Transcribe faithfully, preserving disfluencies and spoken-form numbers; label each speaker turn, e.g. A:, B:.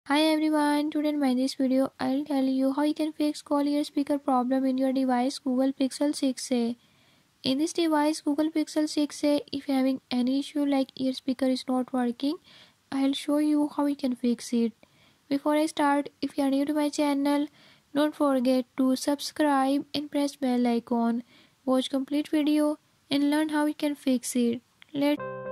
A: Hi everyone, today in my this video I'll tell you how you can fix call ear speaker problem in your device Google Pixel six a. In this device Google Pixel six a, if you're having any issue like ear speaker is not working, I'll show you how you can fix it. Before I start, if you are new to my channel, don't forget to subscribe and press bell icon. Watch complete video and learn how you can fix it. Let's